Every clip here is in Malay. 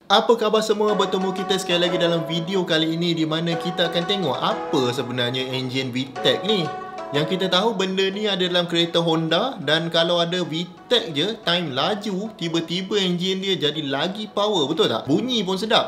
Apa khabar semua? Bertemu kita sekali lagi dalam video kali ini di mana kita akan tengok apa sebenarnya enjin VTEC ni. Yang kita tahu benda ni ada dalam kereta Honda dan kalau ada VTEC je, time laju, tiba-tiba enjin dia jadi lagi power, betul tak? Bunyi pun sedap.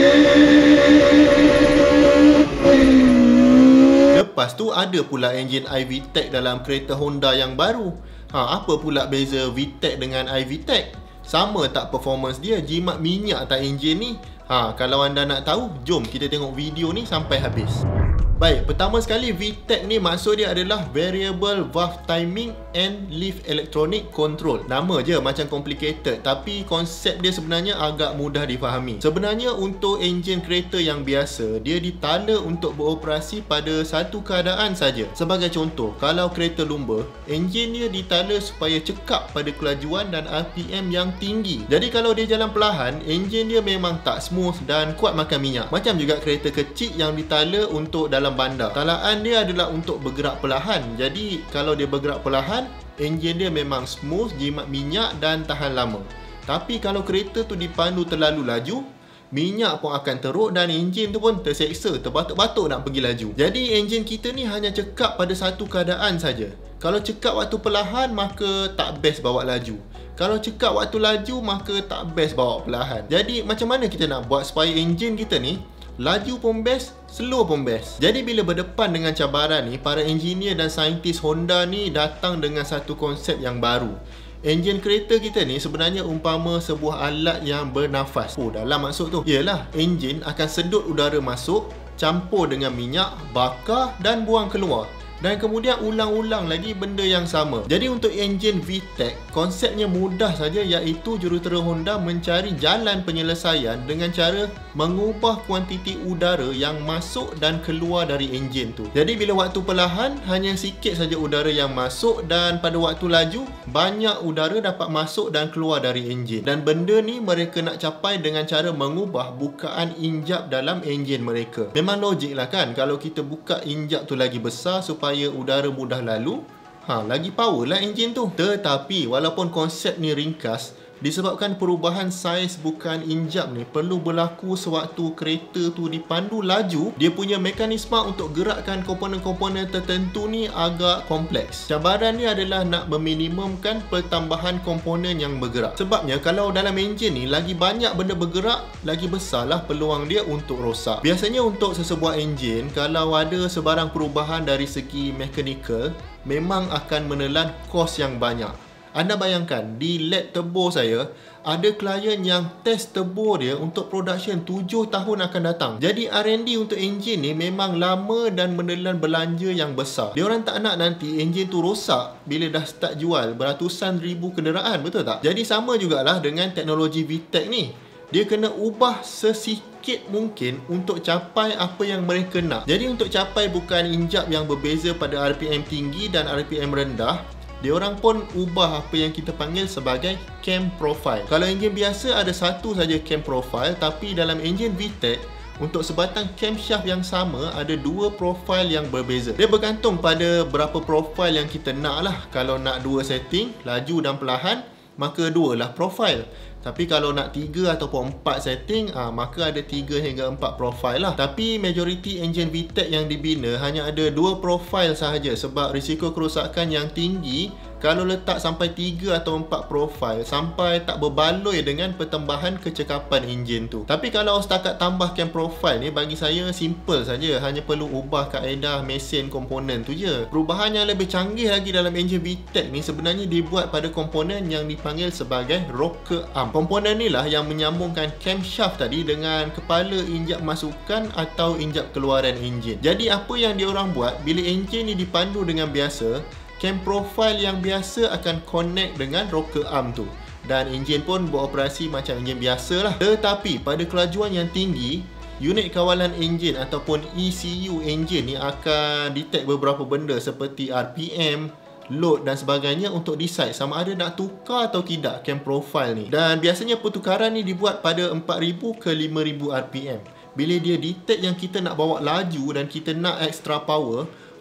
Lepas tu ada pula enjin iVTEC dalam kereta Honda yang baru. Apa pula beza VTEC dengan iVTEC? Sama tak performance dia? Jimat minyak tak enjin ni? Kalau anda nak tahu, jom kita tengok video ni sampai habis. Baik, pertama sekali VTEC ni maksud dia adalah Variable Valve Timing and Leaf Electronic Control. Nama je macam complicated, tapi konsep dia sebenarnya agak mudah difahami. Sebenarnya untuk enjin kereta yang biasa, dia ditala untuk beroperasi pada satu keadaan saja. Sebagai contoh, kalau kereta lumba, enjin dia ditala supaya cekap pada kelajuan dan RPM yang tinggi. Jadi kalau dia jalan perlahan, enjin dia memang tak smooth dan kuat makan minyak. Macam juga kereta kecil yang ditala untuk dalam bandar. Talaan dia adalah untuk bergerak perlahan. Jadi kalau dia bergerak perlahan, enjin dia memang smooth, jimat minyak dan tahan lama. Tapi kalau kereta tu dipandu terlalu laju, minyak pun akan teruk dan enjin tu pun terseksa, terbatuk-batuk nak pergi laju. Jadi enjin kita ni hanya cekap pada satu keadaan saja. Kalau cekap waktu perlahan, maka tak best bawa laju. Kalau cekap waktu laju, maka tak best bawa perlahan. Jadi macam mana kita nak buat supaya enjin kita ni laju pun best, slow pun best? Jadi bila berdepan dengan cabaran ni, para engineer dan saintis Honda ni datang dengan satu konsep yang baru. Enjin kereta kita ni sebenarnya umpama sebuah alat yang bernafas. Dalam maksud tu ialah enjin akan sedut udara masuk, campur dengan minyak, bakar dan buang keluar. Dan kemudian ulang-ulang lagi benda yang sama. Jadi untuk enjin VTEC, konsepnya mudah saja, iaitu jurutera Honda mencari jalan penyelesaian dengan cara mengubah kuantiti udara yang masuk dan keluar dari enjin tu. Jadi bila waktu perlahan, hanya sikit saja udara yang masuk, dan pada waktu laju, banyak udara dapat masuk dan keluar dari enjin. Dan benda ni mereka nak capai dengan cara mengubah bukaan injap dalam enjin mereka. Memang logik lah kan, kalau kita buka injap tu lagi besar supaya udara mudah lalu, lagi power lah enjin tu. Tetapi walaupun konsep ni ringkas, disebabkan perubahan saiz bukaan injap ni perlu berlaku sewaktu kereta tu dipandu laju, dia punya mekanisme untuk gerakkan komponen-komponen tertentu ni agak kompleks. Cabaran ni adalah nak meminimumkan pertambahan komponen yang bergerak. Sebabnya kalau dalam enjin ni lagi banyak benda bergerak, lagi besarlah peluang dia untuk rosak. Biasanya untuk sesebuah enjin, kalau ada sebarang perubahan dari segi mekanikal, memang akan menelan kos yang banyak. Anda bayangkan, di lab turbo saya, ada klien yang test turbo dia untuk production 7 tahun akan datang. Jadi R&D untuk enjin ni memang lama dan menelan belanja yang besar. Diorang tak nak nanti enjin tu rosak bila dah start jual beratusan ribu kenderaan, betul tak? Jadi sama jugalah dengan teknologi VTEC ni. Dia kena ubah sesikit mungkin untuk capai apa yang mereka nak. Jadi untuk capai bukaan injap yang berbeza pada RPM tinggi dan RPM rendah, diorang pun ubah apa yang kita panggil sebagai cam profile. Kalau enjin biasa ada satu saja cam profile, tapi dalam enjin VTEC, untuk sebatang camshaft yang sama ada dua profile yang berbeza. Dia bergantung pada berapa profile yang kita nak lah. Kalau nak dua setting, laju dan perlahan, maka dua lah profile. Tapi kalau nak 3 ataupun 4 setting, maka ada 3 hingga 4 profile lah. Tapi majoriti enjin VTEC yang dibina hanya ada 2 profile sahaja, sebab risiko kerosakan yang tinggi kalau letak sampai 3 atau 4 profile, sampai tak berbaloi dengan pertambahan kecekapan enjin tu. Tapi kalau setakat tambah cam profile ni, bagi saya simple saja, hanya perlu ubah kaedah mesin komponen tu je. Perubahan yang lebih canggih lagi dalam enjin VTEC ni sebenarnya dibuat pada komponen yang dipanggil sebagai rocker arm. Komponen ni lah yang menyambungkan camshaft tadi dengan kepala injap masukan atau injap keluaran enjin. Jadi apa yang diorang buat, bila enjin ni dipandu dengan biasa, cam profile yang biasa akan connect dengan rocker arm tu, dan enjin pun beroperasi macam enjin biasa lah. Tetapi pada kelajuan yang tinggi, unit kawalan enjin ataupun ECU enjin ni akan detect beberapa benda seperti RPM, load dan sebagainya untuk decide sama ada nak tukar atau tidak cam profile ni. Dan biasanya pertukaran ni dibuat pada 4000 ke 5000 RPM. Bila dia detect yang kita nak bawa laju dan kita nak extra power,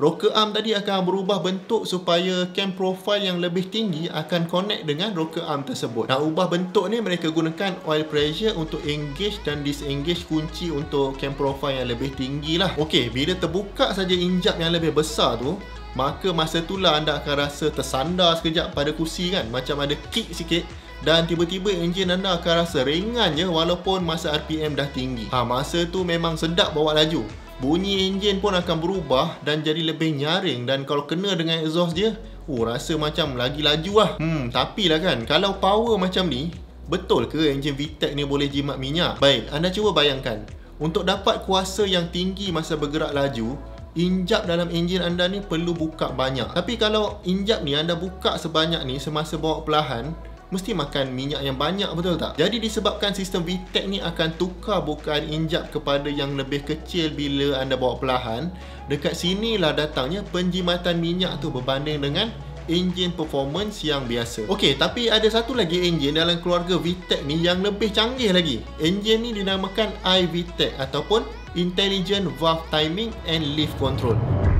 rocker arm tadi akan berubah bentuk supaya cam profile yang lebih tinggi akan connect dengan rocker arm tersebut. Nak ubah bentuk ni mereka gunakan oil pressure untuk engage dan disengage kunci untuk cam profile yang lebih tinggi lah. Okey, bila terbuka saja injap yang lebih besar tu, maka masa itulah anda akan rasa tersandar sekejap pada kursi kan, macam ada kick sikit, dan tiba-tiba enjin anda akan rasa ringan je walaupun masa RPM dah tinggi. Masa tu memang sedap bawa laju. Bunyi enjin pun akan berubah dan jadi lebih nyaring, dan kalau kena dengan exhaust dia, rasa macam lagi laju lah. Tapi lah kan, kalau power macam ni, betul ke enjin VTEC ni boleh jimat minyak? Baik, anda cuba bayangkan, untuk dapat kuasa yang tinggi masa bergerak laju, injap dalam enjin anda ni perlu buka banyak. Tapi kalau injap ni anda buka sebanyak ni semasa bawa perlahan, mesti makan minyak yang banyak, betul tak? Jadi disebabkan sistem VTEC ni akan tukar bukaan injap kepada yang lebih kecil bila anda bawa perlahan, dekat sinilah datangnya penjimatan minyak tu berbanding dengan enjin performance yang biasa. Okey, tapi ada satu lagi enjin dalam keluarga VTEC ni yang lebih canggih lagi. Enjin ni dinamakan iVTEC ataupun Intelligent Valve Timing and Lift Control.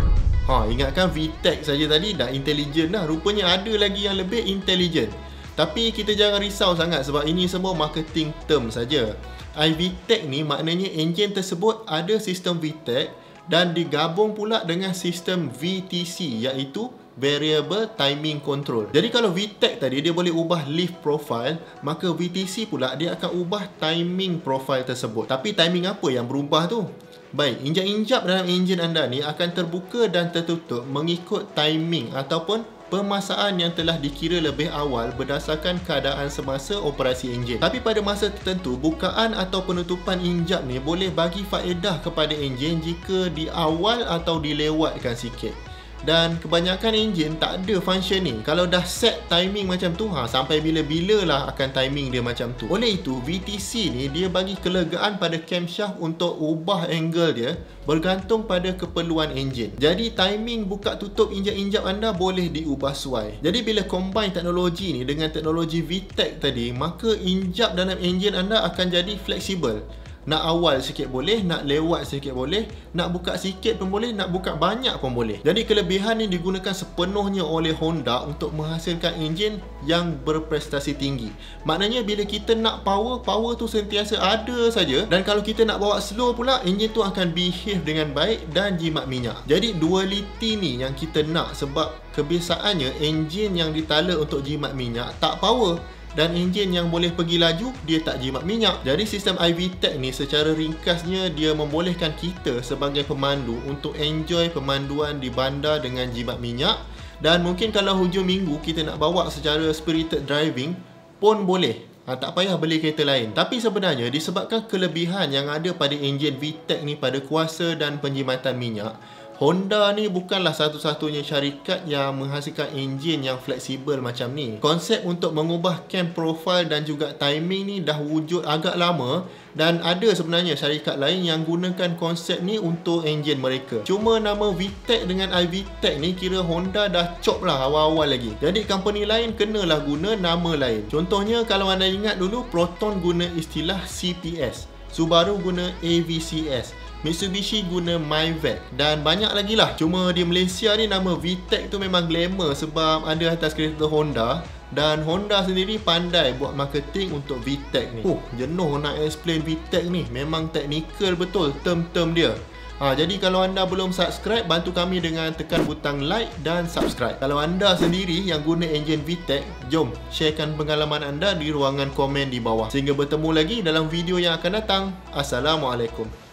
Ingatkan VTEC saja tadi dah intelligent dah, rupanya ada lagi yang lebih intelligent. Tapi kita jangan risau sangat sebab ini semua marketing term saja. iVTEC ni maknanya enjin tersebut ada sistem VTEC dan digabung pula dengan sistem VTC, iaitu Variable Timing Control. Jadi kalau VTEC tadi dia boleh ubah lift profile, maka VTC pula dia akan ubah timing profile tersebut. Tapi timing apa yang berubah tu? Baik, injap-injap dalam enjin anda ni akan terbuka dan tertutup mengikut timing ataupun pemasaan yang telah dikira lebih awal berdasarkan keadaan semasa operasi enjin. Tapi pada masa tertentu, bukaan atau penutupan injap ni boleh bagi faedah kepada enjin jika di awal atau dilewatkan sikit. Dan kebanyakan enjin tak ada function ni. Kalau dah set timing macam tu, sampai bila-bila lah akan timing dia macam tu. Oleh itu, VTC ni dia bagi kelegaan pada camshaft untuk ubah angle dia bergantung pada keperluan enjin. Jadi timing buka tutup injap-injap anda boleh diubah sesuai. Jadi bila combine teknologi ni dengan teknologi VTEC tadi, maka injap dalam enjin anda akan jadi fleksibel. Nak awal sikit boleh, nak lewat sikit boleh, nak buka sikit pun boleh, nak buka banyak pun boleh. Jadi kelebihan ni digunakan sepenuhnya oleh Honda untuk menghasilkan enjin yang berprestasi tinggi. Maknanya bila kita nak power tu sentiasa ada saja, dan kalau kita nak bawa slow pula, enjin tu akan behave dengan baik dan jimat minyak. Jadi duality ni yang kita nak, sebab kebiasaannya enjin yang ditala untuk jimat minyak tak power, dan enjin yang boleh pergi laju dia tak jimat minyak. Jadi sistem iVTEC ni secara ringkasnya dia membolehkan kita sebagai pemandu untuk enjoy pemanduan di bandar dengan jimat minyak, dan mungkin kalau hujung minggu kita nak bawa secara spirited driving pun boleh. Tak payah beli kereta lain. Tapi sebenarnya disebabkan kelebihan yang ada pada enjin VTEC ni pada kuasa dan penjimatan minyak, Honda ni bukanlah satu-satunya syarikat yang menghasilkan enjin yang fleksibel macam ni. Konsep untuk mengubah cam profile dan juga timing ni dah wujud agak lama, dan ada sebenarnya syarikat lain yang gunakan konsep ni untuk enjin mereka. Cuma nama VTEC dengan iVTEC ni kira Honda dah chop lah awal-awal lagi. Jadi company lain kenalah guna nama lain. Contohnya kalau anda ingat dulu, Proton guna istilah CPS, Subaru guna AVCS, Mitsubishi guna MyVet, dan banyak lagi lah. Cuma di Malaysia ni nama VTEC tu memang glamour sebab ada atas kereta Honda, dan Honda sendiri pandai buat marketing untuk VTEC ni. Jenuh nak explain VTEC ni, memang teknikal betul term-term dia. Jadi kalau anda belum subscribe, bantu kami dengan tekan butang like dan subscribe. Kalau anda sendiri yang guna enjin VTEC, jom sharekan pengalaman anda di ruangan komen di bawah. Sehingga bertemu lagi dalam video yang akan datang. Assalamualaikum.